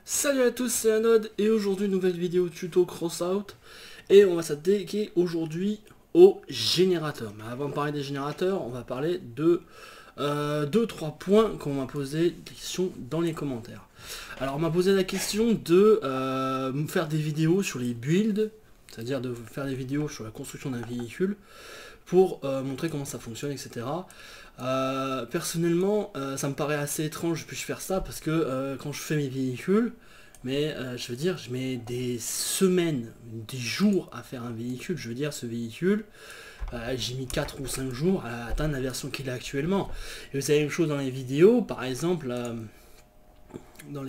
Salut à tous, c'est Anode et aujourd'hui nouvelle vidéo tuto crossout et on va s'attaquer aujourd'hui au générateur. Mais avant de parler des générateurs, on va parler de 2-3 points qu'on m'a posé des questions dans les commentaires. Alors on m'a posé la question de me faire des vidéos sur les builds, c'est-à-dire de faire des vidéos sur la construction d'un véhicule pour montrer comment ça fonctionne, etc. Personnellement, ça me paraît assez étrange que je puisse faire ça parce que quand je fais mes véhicules, je veux dire, je mets des semaines, des jours à faire un véhicule. Je veux dire, ce véhicule, j'ai mis 4 ou 5 jours à atteindre la version qu'il a actuellement. Et vous avez la même chose dans les vidéos, par exemple, dans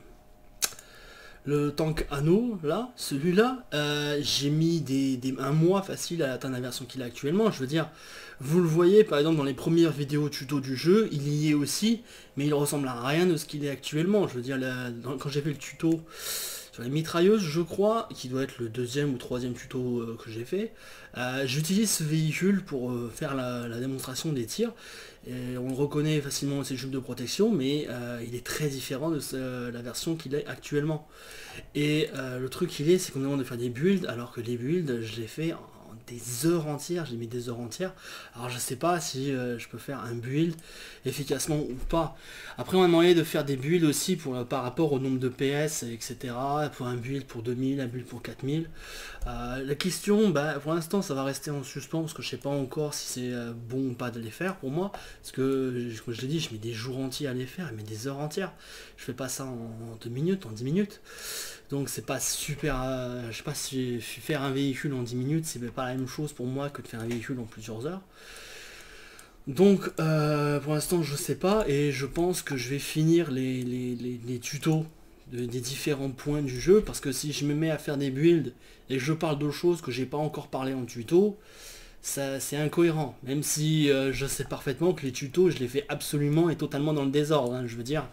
le tank anneau, là, celui-là, j'ai mis un mois facile à atteindre la version qu'il a actuellement. Je veux dire, vous le voyez par exemple dans les premières vidéos tuto du jeu, il y est aussi, mais il ressemble à rien de ce qu'il est actuellement. Je veux dire, quand j'ai fait le tuto sur les mitrailleuses, je crois, qui doit être le deuxième ou troisième tuto que j'ai fait, j'utilise ce véhicule pour faire la démonstration des tirs. Et on le reconnaît facilement ses jupes de protection, mais il est très différent de la version qu'il est actuellement. Et le truc c'est qu'on demande de faire des builds, alors que les builds, je les fais en des heures entières, j'ai mis des heures entières. Alors je sais pas si je peux faire un build efficacement ou pas. Après on m'a demandé de faire des builds aussi par rapport au nombre de PS, etc. Pour un build pour 2000, un build pour 4000. La question, pour l'instant ça va rester en suspens parce que je sais pas encore si c'est bon ou pas de les faire pour moi. Parce que, comme je l'ai dit, je mets des jours entiers à les faire, mais des heures entières. Je fais pas ça en 2 minutes, en 10 minutes. Donc c'est pas super, je sais pas si faire un véhicule en 10 minutes, c'est pas la même chose pour moi que de faire un véhicule en plusieurs heures. Donc pour l'instant je sais pas, et je pense que je vais finir les tutos des différents points du jeu, parce que si je me mets à faire des builds et que je parle de choses que j'ai pas encore parlé en tuto, c'est incohérent, même si je sais parfaitement que les tutos je les fais absolument et totalement dans le désordre, hein. Je veux dire,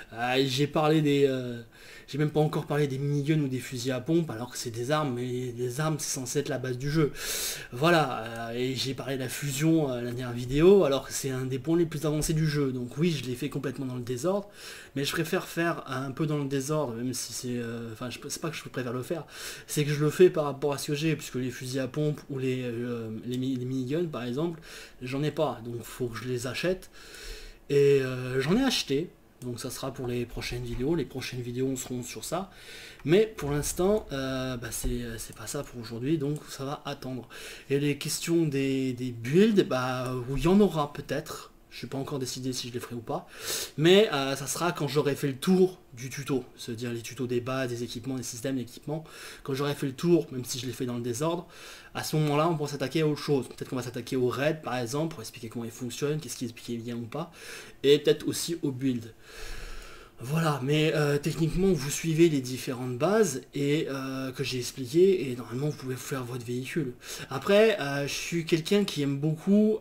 j'ai même pas encore parlé des miniguns ou des fusils à pompe, alors que c'est des armes, mais les armes c'est censé être la base du jeu. Voilà, et j'ai parlé de la fusion la dernière vidéo, alors que c'est un des points les plus avancés du jeu. Donc oui, je l'ai fait complètement dans le désordre, mais je préfère faire un peu dans le désordre, même si c'est... Enfin, c'est pas que je préfère le faire, c'est que je le fais par rapport à ce que j'ai, puisque les fusils à pompe ou les miniguns, par exemple, j'en ai pas, donc faut que je les achète. Et j'en ai acheté, donc ça sera pour les prochaines vidéos seront sur ça. Mais pour l'instant, c'est pas ça pour aujourd'hui, donc ça va attendre. Et les questions des builds, où il y en aura peut-être. Je suis pas encore décidé si je les ferai ou pas. Mais ça sera quand j'aurai fait le tour du tuto. C'est-à-dire les tutos des bases, des équipements, des systèmes d'équipement. Quand j'aurai fait le tour, même si je les fais dans le désordre, à ce moment-là, on pourra s'attaquer à autre chose. Peut-être qu'on va s'attaquer au raid, par exemple, pour expliquer comment il fonctionne, qu'est-ce qui est bien ou pas. Et peut-être aussi au build. Voilà, mais techniquement vous suivez les différentes bases et que j'ai expliqué, et normalement vous pouvez faire votre véhicule. Après, je suis quelqu'un qui aime beaucoup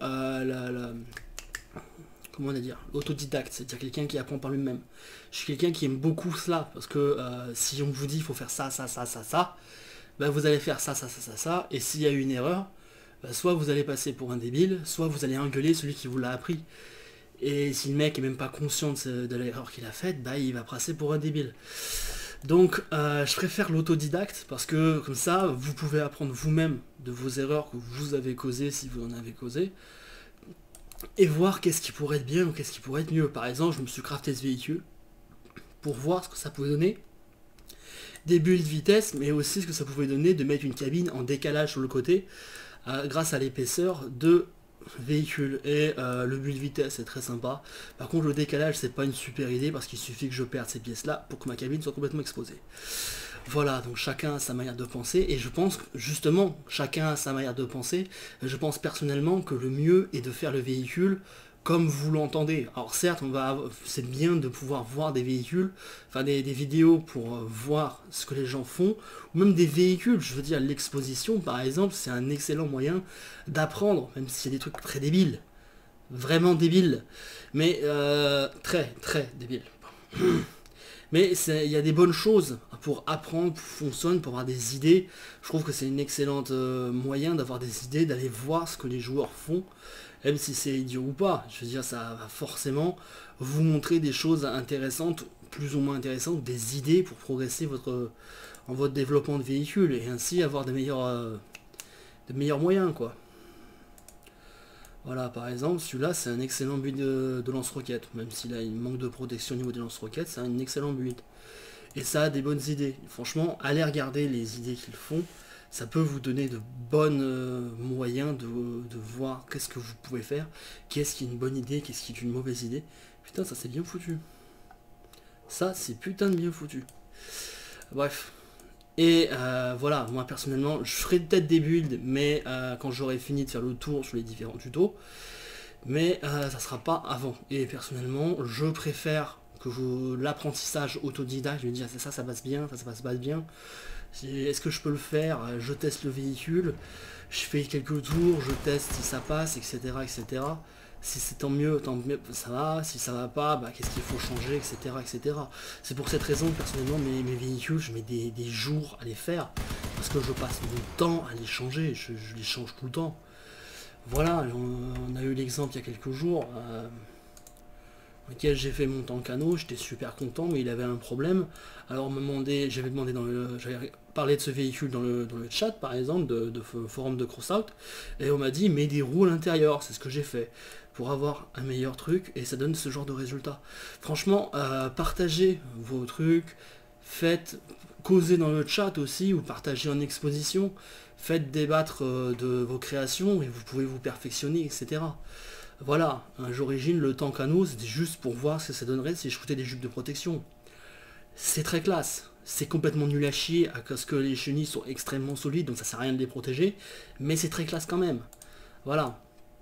comment on va dire, l'autodidacte, c'est-à-dire quelqu'un qui apprend par lui-même. Je suis quelqu'un qui aime beaucoup cela, parce que si on vous dit il faut faire ça, ça, ça, ça, ça, vous allez faire ça, ça, ça, ça, ça, et s'il y a une erreur, soit vous allez passer pour un débile, soit vous allez engueuler celui qui vous l'a appris. Et si le mec est même pas conscient de l'erreur qu'il a faite, il va passer pour un débile. Donc je préfère l'autodidacte, parce que comme ça vous pouvez apprendre vous-même de vos erreurs que vous avez causées, si vous en avez causé, et voir qu'est-ce qui pourrait être bien ou qu'est-ce qui pourrait être mieux. Par exemple, je me suis crafté ce véhicule pour voir ce que ça pouvait donner, des builds de vitesse, mais aussi ce que ça pouvait donner de mettre une cabine en décalage sur le côté grâce à l'épaisseur de véhicule. Et le build vitesse c'est très sympa. Par contre le décalage c'est pas une super idée, parce qu'il suffit que je perde ces pièces là pour que ma cabine soit complètement exposée. Voilà, donc chacun a sa manière de penser, et je pense que justement chacun a sa manière de penser. Je pense personnellement que le mieux est de faire le véhicule comme vous l'entendez. Alors certes, c'est bien de pouvoir voir des véhicules, enfin des vidéos pour voir ce que les gens font, ou même des véhicules. Je veux dire, l'exposition par exemple, c'est un excellent moyen d'apprendre, même s'il y a des trucs très débiles, vraiment débiles, mais très très débiles. Mais il y a des bonnes choses pour apprendre, pour fonctionner, pour avoir des idées. Je trouve que c'est une excellente moyen d'avoir des idées, d'aller voir ce que les joueurs font, même si c'est idiot ou pas. Je veux dire, ça va forcément vous montrer des choses intéressantes plus ou moins intéressantes, des idées pour progresser en votre développement de véhicule et ainsi avoir de meilleurs moyens, quoi. Voilà, par exemple, celui-là, c'est un excellent build de lance-roquettes. Même s'il a une manque de protection au niveau des lance-roquettes, c'est un excellent build. Et ça a des bonnes idées. Franchement, allez regarder les idées qu'ils font. Ça peut vous donner de bons moyens de voir qu'est-ce que vous pouvez faire. Qu'est-ce qui est une bonne idée, qu'est-ce qui est une mauvaise idée. Putain, ça c'est bien foutu. Ça, c'est putain de bien foutu. Bref. Et voilà, moi personnellement, je ferai peut-être des builds, mais quand j'aurai fini de faire le tour sur les différents tutos, mais ça sera pas avant. Et personnellement, je préfère que l'apprentissage autodidacte, je vais dire ça passe bien, ça passe pas bien. Est-ce que je peux le faire? Je teste le véhicule, je fais quelques tours, je teste si ça passe, etc. etc. Si c'est tant mieux, ça va. Si ça va pas, bah, qu'est-ce qu'il faut changer, etc. etc. C'est pour cette raison que personnellement mes véhicules, je mets des jours à les faire. Parce que je passe mon temps à les changer, je les change tout le temps. Voilà, on a eu l'exemple il y a quelques jours, auquel j'ai fait mon tank canot, j'étais super content, mais il avait un problème. Alors j'avais demandé j'avais parlé de ce véhicule dans le chat par exemple, de forum de Crossout, et on m'a dit mets des roues à l'intérieur, c'est ce que j'ai fait, pour avoir un meilleur truc, et ça donne ce genre de résultat. Franchement, partagez vos trucs, causez dans le chat aussi, ou partagez en exposition, faites débattre de vos créations, et vous pouvez vous perfectionner, etc. Voilà, j'origine le tank canot, c'était juste pour voir ce que ça donnerait si je foutais des jupes de protection. C'est très classe, c'est complètement nul à chier parce que les chenilles sont extrêmement solides, donc ça sert à rien de les protéger, mais c'est très classe quand même. Voilà.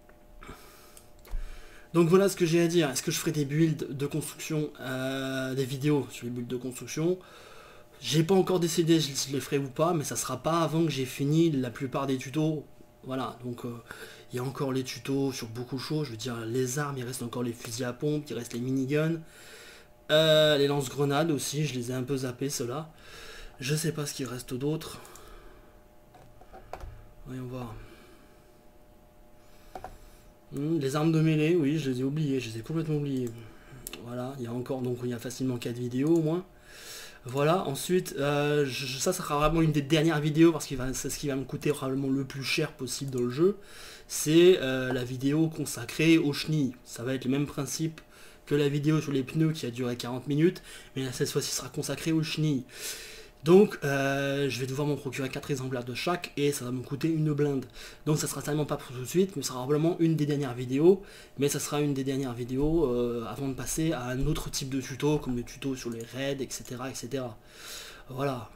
Donc voilà ce que j'ai à dire. Est-ce que je ferai des builds de construction, des vidéos sur les builds de construction? J'ai pas encore décidé si je les ferai ou pas, mais ça sera pas avant que j'ai fini la plupart des tutos. Voilà, donc il y a encore les tutos sur beaucoup de choses. Je veux dire, les armes, il reste encore les fusils à pompe, il reste les miniguns. Les lance-grenades aussi, je les ai un peu zappés ceux-là. Je sais pas ce qu'il reste d'autre. Voyons voir. Les armes de mêlée, oui, je les ai oubliées, je les ai complètement oubliées. Voilà, il y a encore, donc il y a facilement 4 vidéos au moins. Voilà, ensuite, ça sera vraiment une des dernières vidéos parce que c'est ce qui va me coûter probablement le plus cher possible dans le jeu. C'est la vidéo consacrée aux chenilles. Ça va être le même principe que la vidéo sur les pneus qui a duré 40 minutes, mais là, cette fois-ci sera consacrée aux chenilles. Donc, je vais devoir m'en procurer 4 exemplaires de chaque et ça va me coûter une blinde. Donc, ça sera tellement pas pour tout de suite, mais ça sera probablement une des dernières vidéos. Mais ça sera une des dernières vidéos avant de passer à un autre type de tuto, comme le tuto sur les raids, etc. etc. Voilà.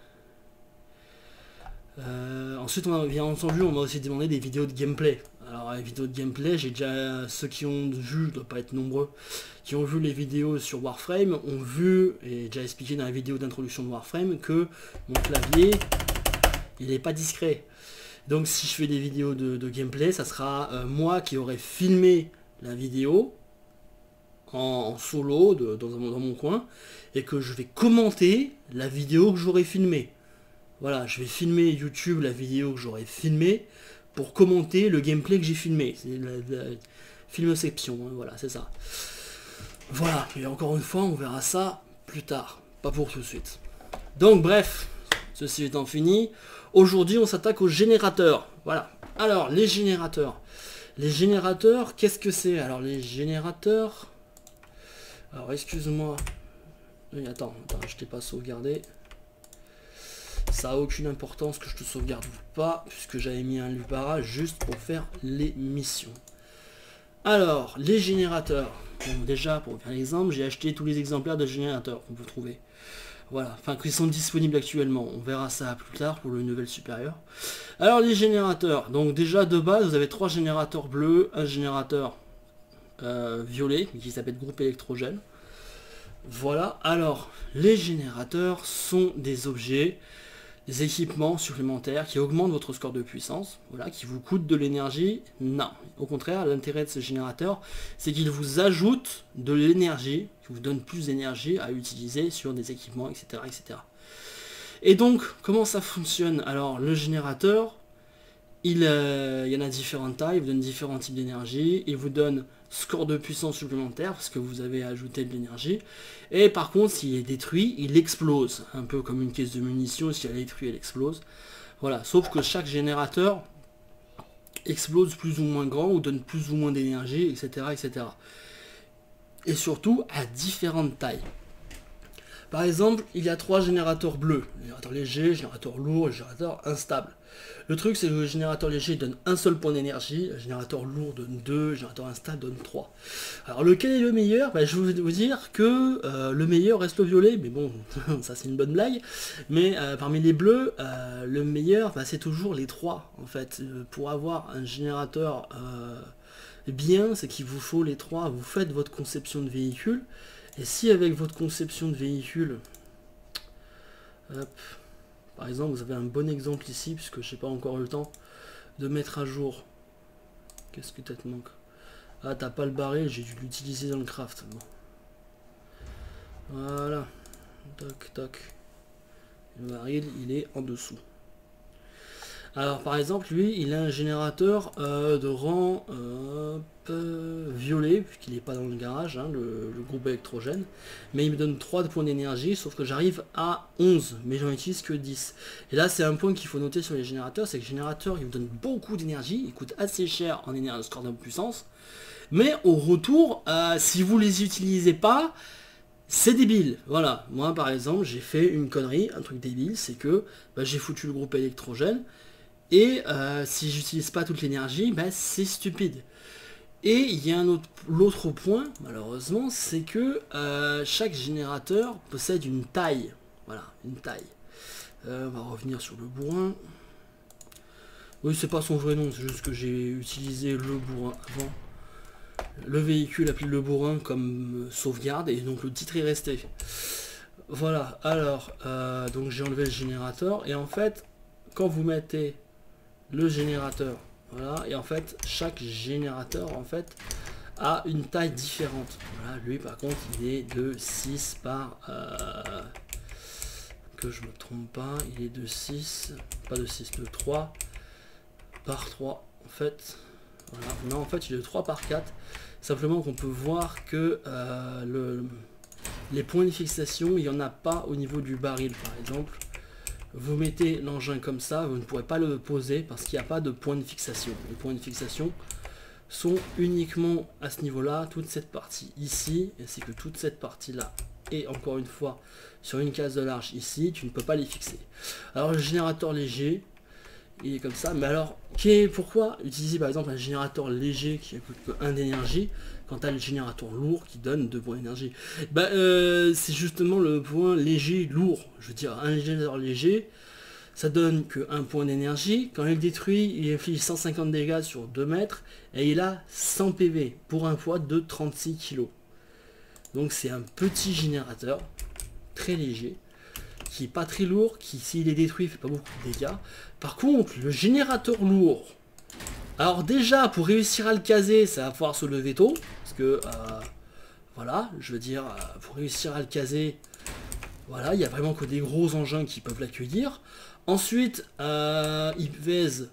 Ensuite, bien entendu, on m'a aussi demandé des vidéos de gameplay. Alors, les vidéos de gameplay, j'ai déjà ceux qui ont vu, ne doivent pas être nombreux, qui ont vu les vidéos sur Warframe, ont vu, et déjà expliqué dans la vidéo d'introduction de Warframe, que mon clavier, il n'est pas discret. Donc, si je fais des vidéos de gameplay, ça sera moi qui aurai filmé la vidéo en solo dans mon coin, et que je vais commenter la vidéo que j'aurai filmée. Voilà, je vais filmer YouTube la vidéo que j'aurai filmée pour commenter le gameplay que j'ai filmé. C'est la filmoception, hein, voilà, c'est ça. Voilà, et encore une fois, on verra ça plus tard, pas pour tout de suite. Donc bref, ceci étant fini, aujourd'hui on s'attaque aux générateurs. Voilà, alors les générateurs. Les générateurs, qu'est-ce que c'est? Alors les générateurs... Alors excuse-moi. Oui, attends, je t'ai pas sauvegardé. Ça a aucune importance que je te sauvegarde ou pas, puisque j'avais mis un Lupara juste pour faire les missions. Alors, les générateurs. Bon, déjà, pour faire l'exemple, j'ai acheté tous les exemplaires de générateurs qu'on peut trouver. Voilà, enfin, qui sont disponibles actuellement. On verra ça plus tard pour le level supérieur. Alors, les générateurs. Donc, déjà, de base, vous avez 3 générateurs bleus, un générateur violet, qui s'appelle groupe électrogène. Voilà, alors, les générateurs sont des objets, des équipements supplémentaires qui augmentent votre score de puissance, voilà, qui vous coûtent de l'énergie. Non, au contraire, l'intérêt de ce générateur, c'est qu'il vous ajoute de l'énergie, qui vous donne plus d'énergie à utiliser sur des équipements, etc., etc. Et donc, comment ça fonctionne? Alors, le générateur, Il y en a différentes tailles, il vous donne différents types d'énergie, il vous donne score de puissance supplémentaire parce que vous avez ajouté de l'énergie. Et par contre, s'il est détruit, il explose. Un peu comme une caisse de munitions, si elle est détruite, elle explose. Voilà, sauf que chaque générateur explose plus ou moins grand ou donne plus ou moins d'énergie, etc., etc. Et surtout à différentes tailles. Par exemple, il y a 3 générateurs bleus. Générateur léger, générateur lourd et générateur instable. Le truc, c'est que le générateur léger donne un seul point d'énergie, le générateur lourd donne 2, le générateur instable donne 3. Alors lequel est le meilleur? Je vais vous dire que le meilleur reste le violet, mais bon, ça c'est une bonne blague. Mais parmi les bleus, le meilleur, c'est toujours les 3 en fait. Pour avoir un générateur bien, c'est qu'il vous faut les 3. Vous faites votre conception de véhicule. Et si avec votre conception de véhicule, hop, par exemple, vous avez un bon exemple ici, puisque je n'ai pas encore eu le temps de mettre à jour. Qu'est-ce que tu te manque? Ah, t'as pas le baril, j'ai dû l'utiliser dans le craft. Bon. Voilà. Toc, toc. Le baril, il est en dessous. Alors, par exemple, lui, il a un générateur de rang violet, puisqu'il n'est pas dans le garage, hein, le groupe électrogène. Mais il me donne 3 points d'énergie, sauf que j'arrive à 11, mais j'en utilise que 10. Et là, c'est un point qu'il faut noter sur les générateurs, c'est que le générateur, il me donne beaucoup d'énergie, il coûte assez cher en énergie score de puissance. Mais au retour, si vous les utilisez pas, c'est débile. Voilà, moi par exemple, j'ai fait une connerie, un truc débile, c'est que j'ai foutu le groupe électrogène. Et si j'utilise pas toute l'énergie, c'est stupide. Et il y a l'autre point, malheureusement, c'est que chaque générateur possède une taille. Voilà, une taille. On va revenir sur le bourrin. Oui, c'est pas son vrai nom, c'est juste que j'ai utilisé le bourrin avant. Le véhicule appelé le bourrin comme sauvegarde, et donc le titre est resté. Voilà, alors, donc j'ai enlevé le générateur, et en fait, quand vous mettez le générateur, voilà, et en fait chaque générateur en fait a une taille différente. Voilà, lui par contre il est de 6 par que je me trompe pas, il est de 6, pas de 6, de 3 par 3 en fait. Voilà. Non, en fait il est de 3 par 4, simplement qu'on peut voir que les points de fixation, il n'y en a pas au niveau du baril par exemple. Vous mettez l'engin comme ça, vous ne pourrez pas le poser parce qu'il n'y a pas de point de fixation. Les points de fixation sont uniquement à ce niveau-là, toute cette partie ici, ainsi que toute cette partie-là. Et encore une fois, sur une case de large ici, tu ne peux pas les fixer. Alors le générateur léger, il est comme ça, mais alors, pourquoi utiliser par exemple un générateur léger qui coûte que 1 d'énergie quand tu as le générateur lourd qui donne 2 points d'énergie? C'est justement le point léger, lourd. Je veux dire, un générateur léger, ça donne que 1 point d'énergie. Quand il détruit, il inflige 150 dégâts sur 2 mètres et il a 100 PV pour un poids de 36 kg. Donc c'est un petit générateur, très léger, qui est pas très lourd, qui s'il est détruit fait pas beaucoup de dégâts. Par contre, le générateur lourd, alors déjà pour réussir à le caser, ça va falloir se lever tôt, parce que voilà, je veux dire, pour réussir à le caser, voilà, il n'y a vraiment que des gros engins qui peuvent l'accueillir. Ensuite, il pèse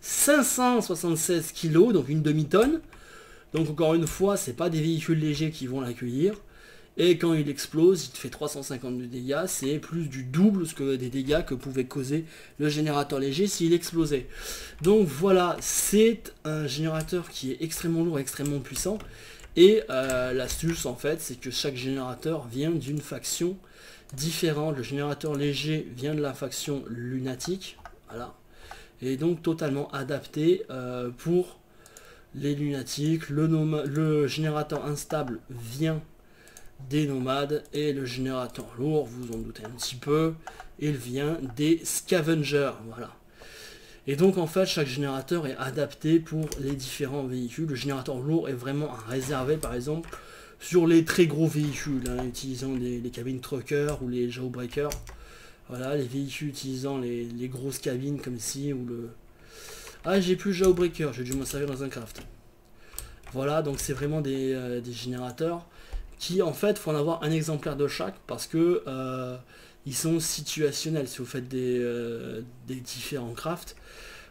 576 kg, donc une demi-tonne. Donc encore une fois, c'est pas des véhicules légers qui vont l'accueillir. Et quand il explose, il te fait 350 de dégâts, c'est plus du double que des dégâts que pouvait causer le générateur léger s'il explosait. Donc voilà, c'est un générateur qui est extrêmement lourd, extrêmement puissant. Et l'astuce en fait, c'est que chaque générateur vient d'une faction différente. Le générateur léger vient de la faction lunatique, voilà. Et donc totalement adapté pour les lunatiques. Le générateur instable vient des nomades et le générateur lourd, vous en doutez un petit peu, il vient des scavengers, voilà. Et donc en fait chaque générateur est adapté pour les différents véhicules. Le générateur lourd est vraiment réservé par exemple sur les très gros véhicules, hein, utilisant les cabines truckers ou les jailbreakers. Voilà, les véhicules utilisant les grosses cabines comme ici ou le... Ah, j'ai plus jailbreaker, j'ai dû m'en servir dans un craft. Voilà, donc c'est vraiment des générateurs qui en fait faut en avoir un exemplaire de chaque parce que ils sont situationnels si vous faites des différents crafts.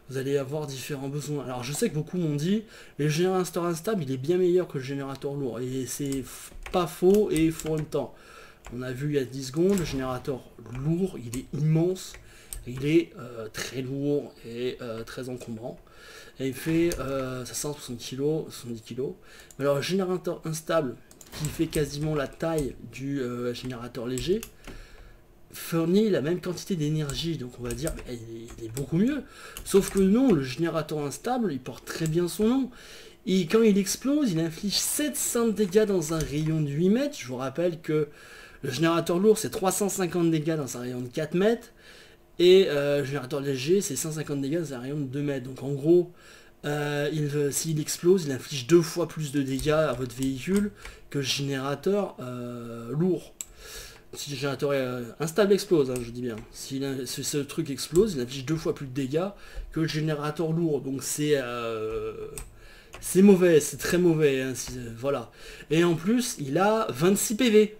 Vous allez avoir différents besoins. Alors je sais que beaucoup m'ont dit, le générateur instable, il est bien meilleur que le générateur lourd. Et c'est pas faux et faux en même temps. On a vu il y a 10 secondes, le générateur lourd, il est immense. Il est très lourd et très encombrant. Et il fait 560 kg, 70 kg. Mais alors le générateur instable, qui fait quasiment la taille du générateur léger, fournit la même quantité d'énergie, donc on va dire il est beaucoup mieux. Sauf que non, le générateur instable, il porte très bien son nom. Et quand il explose, il inflige 700 dégâts dans un rayon de 8 mètres. Je vous rappelle que le générateur lourd, c'est 350 dégâts dans un rayon de 4 mètres. Et le générateur léger, c'est 150 dégâts dans un rayon de 2 mètres. Donc en gros, s'il explose, il inflige 2 fois plus de dégâts à votre véhicule que le générateur lourd. Si le générateur instable explose, hein, je dis bien. Si ce truc explose, il inflige 2 fois plus de dégâts que le générateur lourd. Donc c'est mauvais, c'est très mauvais. Hein, voilà. Et en plus, il a 26 PV.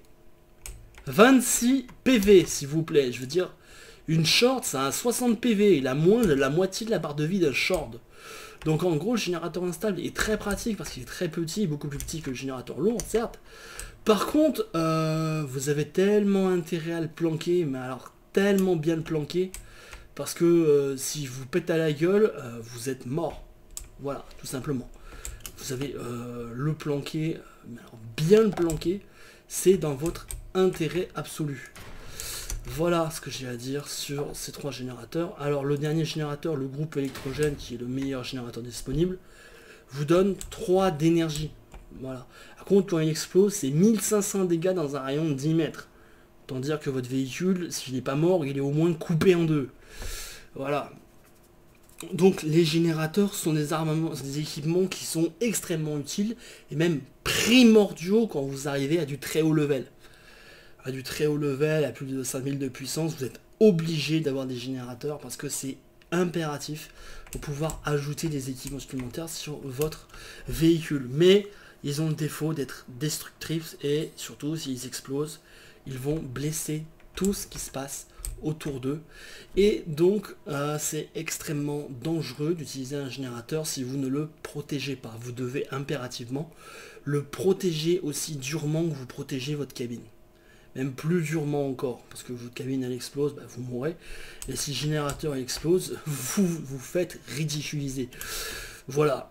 26 PV, s'il vous plaît. Je veux dire, une short, ça a 60 PV. Il a moins de la moitié de la barre de vie d'un short. Donc en gros, le générateur instable est très pratique parce qu'il est très petit, beaucoup plus petit que le générateur lourd, certes. Par contre, vous avez tellement intérêt à le planquer, mais alors tellement bien le planquer, parce que si vous pète à la gueule, vous êtes mort. Voilà, tout simplement. Vous avez le planquer, mais alors bien le planquer, c'est dans votre intérêt absolu. Voilà ce que j'ai à dire sur ces 3 générateurs. Alors le dernier générateur, le groupe électrogène, qui est le meilleur générateur disponible, vous donne 3 d'énergie. Voilà. Par contre, quand il explose, c'est 1500 dégâts dans un rayon de 10 mètres. Autant dire que votre véhicule, s'il n'est pas mort, il est au moins coupé en 2. Voilà. Donc les générateurs sont des armements, des équipements qui sont extrêmement utiles et même primordiaux quand vous arrivez à du très haut level. À du très haut level, à plus de 5000 de puissance, vous êtes obligé d'avoir des générateurs parce que c'est impératif pour pouvoir ajouter des équipements supplémentaires sur votre véhicule. Mais ils ont le défaut d'être destructifs et surtout s'ils explosent, ils vont blesser tout ce qui se passe autour d'eux. Et donc c'est extrêmement dangereux d'utiliser un générateur si vous ne le protégez pas. Vous devez impérativement le protéger aussi durement que vous protégez votre cabine. Même plus durement encore, parce que votre cabine elle explose, bah, vous mourrez. Et si le générateur explose, vous vous faites ridiculiser. Voilà.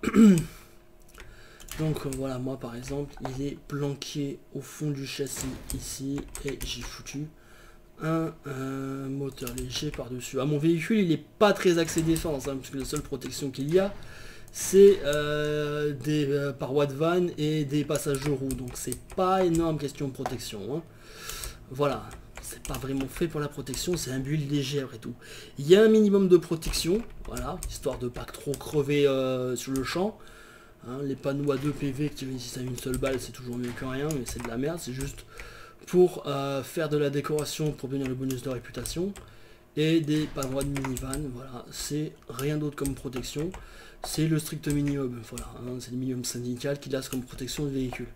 Donc voilà, moi par exemple, il est planqué au fond du châssis ici, et j'ai foutu un moteur léger par-dessus. Ah, mon véhicule, il n'est pas très axé défense, hein, puisque la seule protection qu'il y a, c'est des parois de vanne et des passages de roues. Donc c'est pas énorme question de protection. Hein. Voilà, c'est pas vraiment fait pour la protection, c'est un build léger après tout. Il y a un minimum de protection, voilà, histoire de pas trop crever sur le champ. Hein, les panneaux à 2 PV qui réussissent à une seule balle, c'est toujours mieux que rien, mais c'est de la merde, c'est juste pour faire de la décoration, pour obtenir le bonus de réputation. Et des parois de minivan, voilà, c'est rien d'autre comme protection, c'est le strict minimum, voilà, hein, c'est le minimum syndical qui laisse comme protection de véhicule.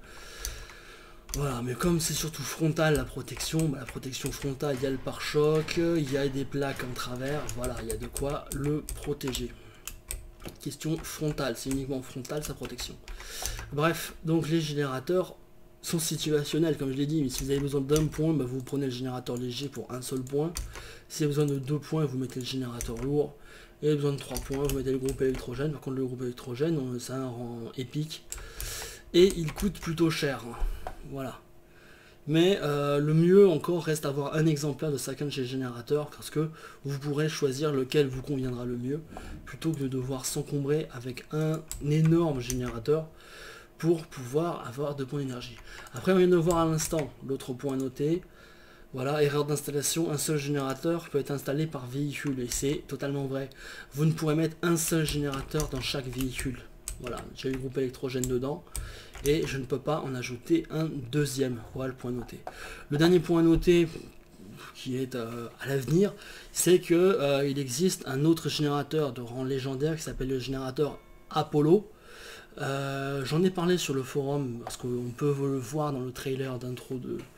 Voilà, mais comme c'est surtout frontal la protection, bah, la protection frontale, il y a le pare-choc, il y a des plaques en travers, voilà, il y a de quoi le protéger. Question frontale, c'est uniquement frontal sa protection. Bref, donc les générateurs sont situationnels, comme je l'ai dit, mais si vous avez besoin d'un point, bah, vous prenez le générateur léger pour un seul point. Si vous avez besoin de 2 points, vous mettez le générateur lourd. Et si vous avez besoin de 3 points, vous mettez le groupe électrogène. Par contre, le groupe électrogène, c'est un rang épique. Et il coûte plutôt cher. Voilà. Mais le mieux encore reste d'avoir un exemplaire de chacun de ces générateurs parce que vous pourrez choisir lequel vous conviendra le mieux plutôt que de devoir s'encombrer avec un énorme générateur pour pouvoir avoir de bonnes énergies. Après, on vient de voir à l'instant l'autre point noté. Voilà, erreur d'installation, un seul générateur peut être installé par véhicule et c'est totalement vrai. Vous ne pourrez mettre un seul générateur dans chaque véhicule. Voilà, j'ai le groupe électrogène dedans. Et je ne peux pas en ajouter un deuxième. Voilà le point noté. Le dernier point noté qui est à l'avenir, c'est que il existe un autre générateur de rang légendaire qui s'appelle le générateur Apollo. J'en ai parlé sur le forum parce qu'on peut le voir dans le trailer d'intro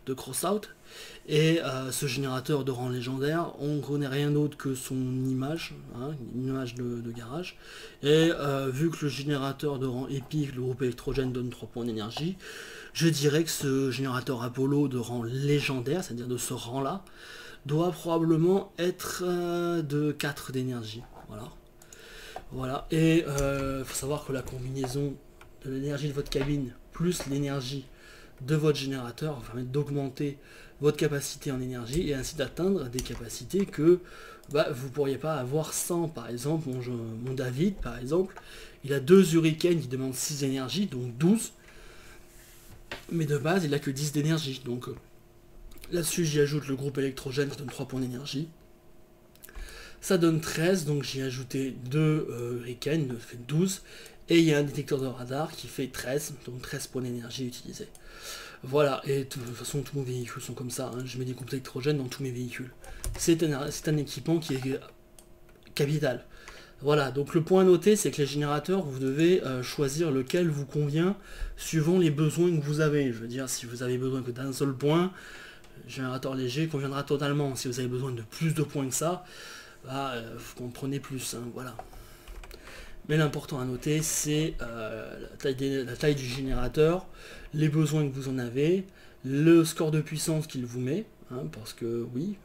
de Crossout. Et ce générateur de rang légendaire, on ne connaît rien d'autre que son image, hein, une image de garage. Et vu que le générateur de rang épique, le groupe électrogène donne 3 points d'énergie, je dirais que ce générateur Apollo de rang légendaire, c'est-à-dire de ce rang-là, doit probablement être de 4 d'énergie. Voilà. Voilà. Et il faut savoir que la combinaison de l'énergie de votre cabine plus l'énergie de votre générateur va permettre d'augmenter votre capacité en énergie et ainsi d'atteindre des capacités que vous ne pourriez pas avoir sans. Par exemple, mon David, par exemple, il a 2 hurricanes qui demandent 6 énergies, donc 12. Mais de base, il n'a que 10 d'énergie. Donc là-dessus, j'y ajoute le groupe électrogène qui donne 3 points d'énergie. Ça donne 13, donc j'ai ajouté 2 hurricanes, ça fait 12. Et il y a un détecteur de radar qui fait 13, donc 13 points d'énergie utilisés. Voilà, et de toute façon tous mes véhicules sont comme ça, hein. Je mets des groupes électrogènes dans tous mes véhicules. C'est un équipement qui est capital. Voilà, donc le point à noter, c'est que les générateurs, vous devez choisir lequel vous convient suivant les besoins que vous avez. Je veux dire, si vous avez besoin que d'un seul point, le générateur léger conviendra totalement. Si vous avez besoin de plus de points que ça, vous en prenez plus, hein, voilà. Mais l'important à noter, c'est la taille du générateur, les besoins que vous en avez, le score de puissance qu'il vous met, hein, parce que oui,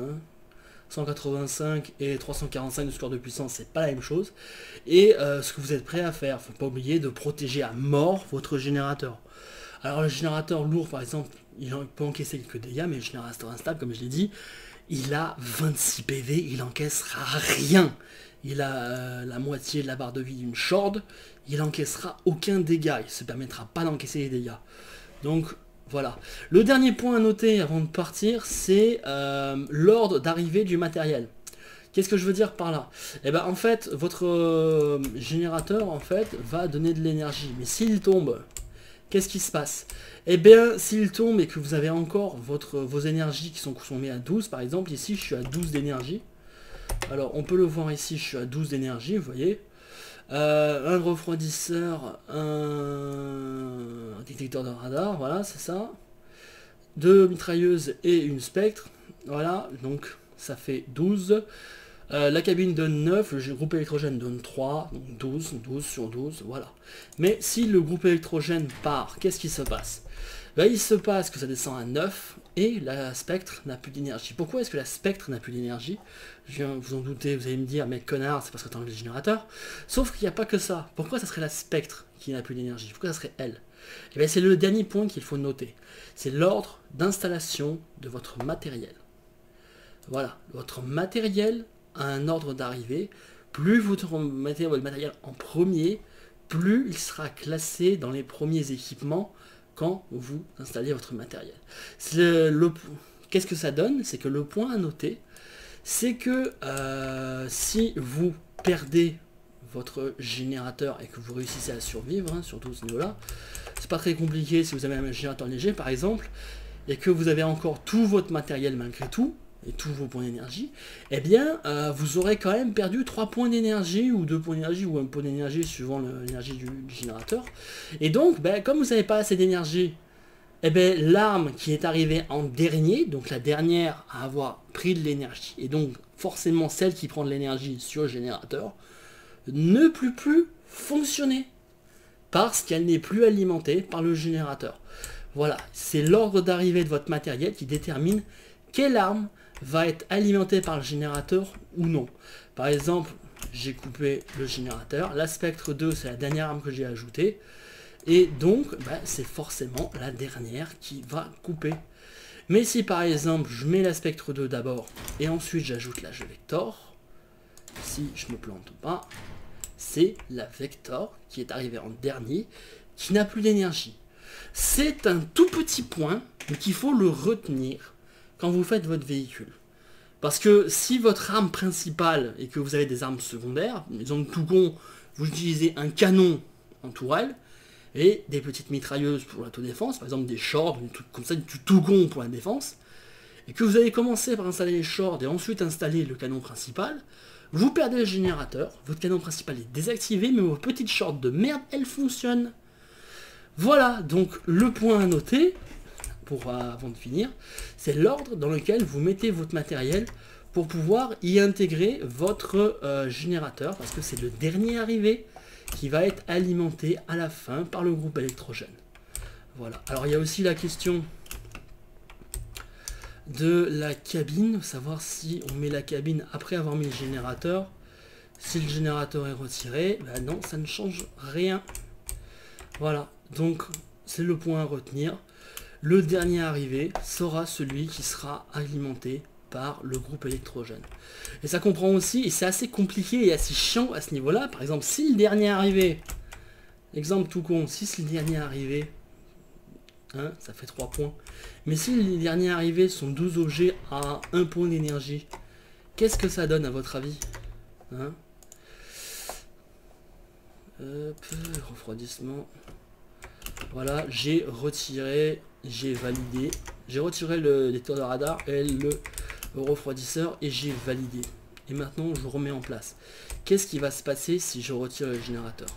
185 et 345 de score de puissance, c'est pas la même chose, et ce que vous êtes prêt à faire. Faut pas oublier de protéger à mort votre générateur. Alors le générateur lourd, par exemple, il peut encaisser quelques dégâts, mais le générateur instable, comme je l'ai dit, il a 26 PV, il encaissera rien. Il a la moitié de la barre de vie d'une shord, il encaissera aucun dégât, il ne se permettra pas d'encaisser les dégâts. Donc voilà. Le dernier point à noter avant de partir, c'est l'ordre d'arrivée du matériel. Qu'est-ce que je veux dire par là? Eh ben en fait, votre générateur en fait va donner de l'énergie, mais s'il tombe, qu'est-ce qui se passe? Eh bien, s'il tombe et que vous avez encore vos énergies qui sont consommées à 12, par exemple, ici je suis à 12 d'énergie. Alors, on peut le voir ici, je suis à 12 d'énergie, vous voyez. Un refroidisseur, un détecteur de radar, voilà, c'est ça. 2 mitrailleuses et une spectre, voilà, donc ça fait 12. La cabine donne 9, le groupe électrogène donne 3, donc 12 sur 12, voilà. Mais si le groupe électrogène part, qu'est-ce qui se passe? Il se passe que ça descend à 9 et la spectre n'a plus d'énergie. Pourquoi est-ce que la spectre n'a plus d'énergie? Je viens vous en douter, vous allez me dire, mais connard, c'est parce que tu as enlevé le générateur. Sauf qu'il n'y a pas que ça. Pourquoi ça serait la spectre qui n'a plus d'énergie? Pourquoi ça serait elle? Et bien c'est le dernier point qu'il faut noter. C'est l'ordre d'installation de votre matériel. Voilà, votre matériel a un ordre d'arrivée. Plus vous mettez votre matériel en premier, plus il sera classé dans les premiers équipements quand vous installez votre matériel. Qu'est-ce que ça donne? C'est que le point à noter, c'est que si vous perdez votre générateur et que vous réussissez à survivre, hein, surtout ce niveau-là, c'est pas très compliqué si vous avez un générateur léger par exemple, et que vous avez encore tout votre matériel malgré tout, et tous vos points d'énergie, eh bien, vous aurez quand même perdu 3 points d'énergie, ou 2 points d'énergie, ou 1 point d'énergie, suivant l'énergie du générateur. Et donc, comme vous n'avez pas assez d'énergie, eh bien, l'arme qui est arrivée en dernier, donc la dernière à avoir pris de l'énergie, et donc forcément celle qui prend de l'énergie sur le générateur, ne peut plus fonctionner, parce qu'elle n'est plus alimentée par le générateur. Voilà, c'est l'ordre d'arrivée de votre matériel qui détermine quelle arme va être alimenté par le générateur ou non. Par exemple, j'ai coupé le générateur, la Spectre 2 c'est la dernière arme que j'ai ajoutée, et donc c'est forcément la dernière qui va couper. Mais si par exemple je mets la Spectre 2 d'abord, et ensuite j'ajoute la Vector, si je me plante pas, c'est la Vector qui est arrivée en dernier, qui n'a plus d'énergie. C'est un tout petit point, mais qu'il faut le retenir quand vous faites votre véhicule. Parce que si votre arme principale et que vous avez des armes secondaires, disons tout con, vous utilisez un canon en tourelle et des petites mitrailleuses pour l'autodéfense, par exemple des shorts, des trucs comme ça, du tout con pour la défense, et que vous allez commencer par installer les shorts et ensuite installer le canon principal, vous perdez le générateur, votre canon principal est désactivé, mais vos petites shorts de merde, elles fonctionnent. Voilà, donc le point à noter, avant de finir, c'est l'ordre dans lequel vous mettez votre matériel pour pouvoir y intégrer votre générateur, parce que c'est le dernier arrivé qui va être alimenté à la fin par le groupe électrogène. Voilà. Alors il y a aussi la question de la cabine, savoir si on met la cabine après avoir mis le générateur. Si le générateur est retiré, ben non, ça ne change rien. Voilà, donc c'est le point à retenir. Le dernier arrivé sera celui qui sera alimenté par le groupe électrogène. Et ça comprend aussi, et c'est assez compliqué et assez chiant à ce niveau-là, par exemple, si le dernier arrivé, exemple tout con, si c'est le dernier arrivé, hein, ça fait 3 points, mais si les derniers arrivés sont 12 objets à 1 point d'énergie, qu'est-ce que ça donne à votre avis, hein? Refroidissement. Voilà, j'ai retiré, j'ai validé. J'ai retiré le lecteur de radar et le refroidisseur et j'ai validé. Et maintenant, je remets en place. Qu'est-ce qui va se passer si je retire le générateur?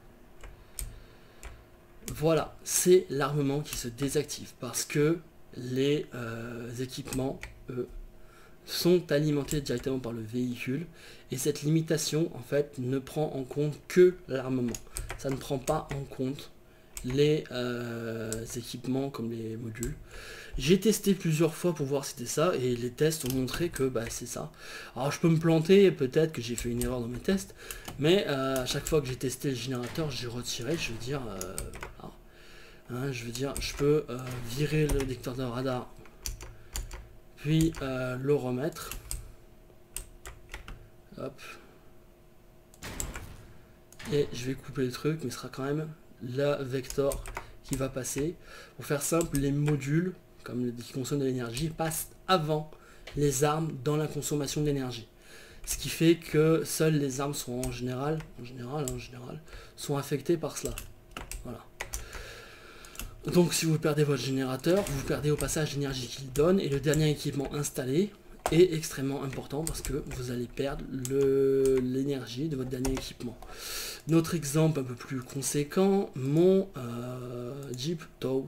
Voilà, c'est l'armement qui se désactive parce que les équipements, eux, sont alimentés directement par le véhicule et cette limitation en fait ne prend en compte que l'armement. Ça ne prend pas en compte les équipements comme les modules. J'ai testé plusieurs fois pour voir si c'était ça et les tests ont montré que bah, c'est ça. Alors je peux me planter, peut-être que j'ai fait une erreur dans mes tests, mais à chaque fois que j'ai testé le générateur, j'ai retiré, je veux dire, voilà. Hein, je veux dire, je peux virer le lecteur de radar, puis le remettre. Hop. Et je vais couper le truc, mais ce sera quand même la vector qui va passer. Pour faire simple, les modules, comme qui consomment de l'énergie, passent avant les armes dans la consommation d'énergie. Ce qui fait que seules les armes sont en général, sont affectées par cela. Voilà. Donc si vous perdez votre générateur, vous perdez au passage l'énergie qu'il donne, et le dernier équipement installé est extrêmement important parce que vous allez perdre l'énergie de votre dernier équipement. Notre exemple un peu plus conséquent, mon Jeep TOW,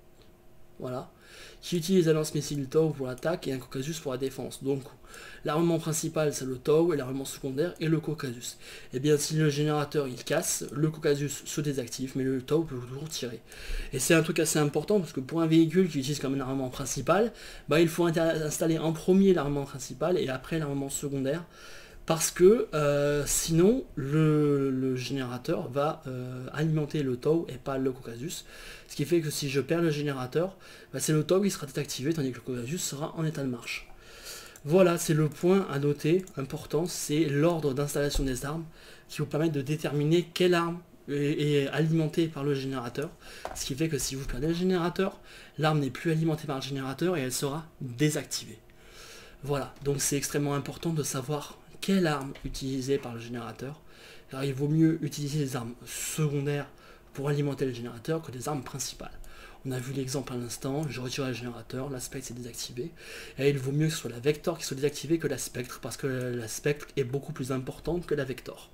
voilà, qui utilise un lance-missile TOW pour l'attaque et un Caucasus pour la défense. Donc l'armement principal c'est le TOW et l'armement secondaire est le Caucasus. Et bien si le générateur il casse, le Caucasus se désactive mais le TOW peut toujours tirer. Et c'est un truc assez important parce que pour un véhicule qui utilise comme un armement principal, bah, il faut installer en premier l'armement principal et après l'armement secondaire. Parce que sinon le générateur va alimenter le TOW et pas le Caucasus. Ce qui fait que si je perds le générateur, bah, c'est le TOW qui sera désactivé tandis que le Caucasus sera en état de marche. Voilà, c'est le point à noter important, c'est l'ordre d'installation des armes qui vous permet de déterminer quelle arme est alimentée par le générateur. Ce qui fait que si vous perdez le générateur, l'arme n'est plus alimentée par le générateur et elle sera désactivée. Voilà, donc c'est extrêmement important de savoir quelle arme utiliser par le générateur. Alors il vaut mieux utiliser des armes secondaires pour alimenter le générateur que des armes principales. On a vu l'exemple à l'instant, je retire le générateur, la spectre s'est désactivée, et il vaut mieux que ce soit la vector qui soit désactivée que la spectre, parce que la spectre est beaucoup plus importante que la vector.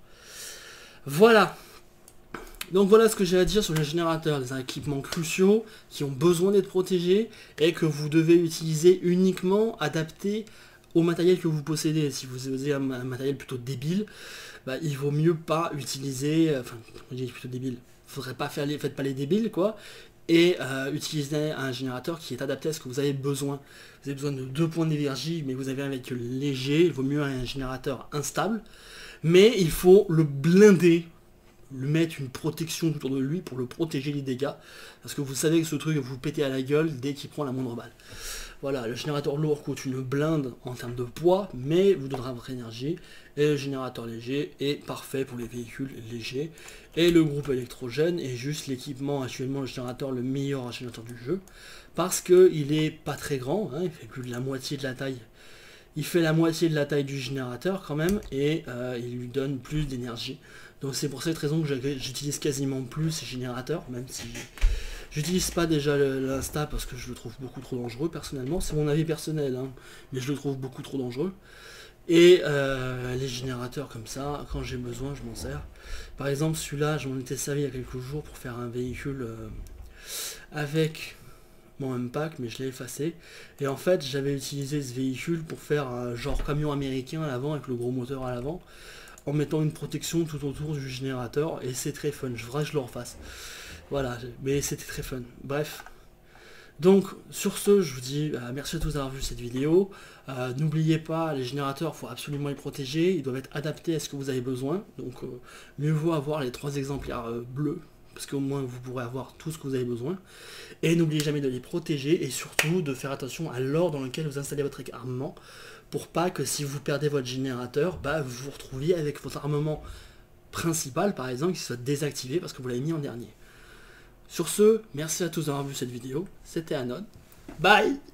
Voilà. Donc voilà ce que j'ai à dire sur le générateur, des équipements cruciaux qui ont besoin d'être protégés et que vous devez utiliser uniquement adapté au matériel que vous possédez. Si vous avez un matériel plutôt débile, bah, il vaut mieux pas utiliser, enfin, je dis plutôt débile, faudrait pas faire faites pas les débiles quoi, et utiliser un générateur qui est adapté à ce que vous avez besoin. Vous avez besoin de 2 points d'énergie, mais vous avez un véhicule léger, il vaut mieux un générateur instable, mais il faut le blinder, lui mettre une protection autour de lui pour le protéger des dégâts, parce que vous savez que ce truc vous péter à la gueule dès qu'il prend la moindre balle. Voilà, le générateur lourd coûte une blinde en termes de poids, mais vous donnera votre énergie, et le générateur léger est parfait pour les véhicules légers, et le groupe électrogène est juste l'équipement, actuellement le générateur, le meilleur générateur du jeu, parce qu'il est pas très grand, hein, il fait plus de la moitié de la taille. Il fait la moitié de la taille du générateur quand même, et il lui donne plus d'énergie. Donc c'est pour cette raison que j'utilise quasiment plus ces générateurs, même si j'utilise pas déjà l'insta parce que je le trouve beaucoup trop dangereux personnellement. C'est mon avis personnel, hein, mais je le trouve beaucoup trop dangereux. Et les générateurs comme ça, quand j'ai besoin, je m'en sers. Par exemple, celui-là, j'en étais servi il y a quelques jours pour faire un véhicule avec mon Unpack, mais je l'ai effacé. Et en fait, j'avais utilisé ce véhicule pour faire un genre camion américain à l'avant, avec le gros moteur à l'avant, en mettant une protection tout autour du générateur, et c'est très fun. Je voudrais que je le refasse. Voilà, mais c'était très fun. Bref. Donc, sur ce, je vous dis merci à tous d'avoir vu cette vidéo. N'oubliez pas, les générateurs, il faut absolument les protéger. Ils doivent être adaptés à ce que vous avez besoin. Donc, mieux vaut avoir les 3 exemplaires bleus, parce qu'au moins vous pourrez avoir tout ce que vous avez besoin. Et n'oubliez jamais de les protéger et surtout de faire attention à l'ordre dans lequel vous installez votre armement, pour pas que si vous perdez votre générateur, vous vous retrouviez avec votre armement principal, par exemple, qui soit désactivé parce que vous l'avez mis en dernier. Sur ce, merci à tous d'avoir vu cette vidéo, c'était Anon, bye.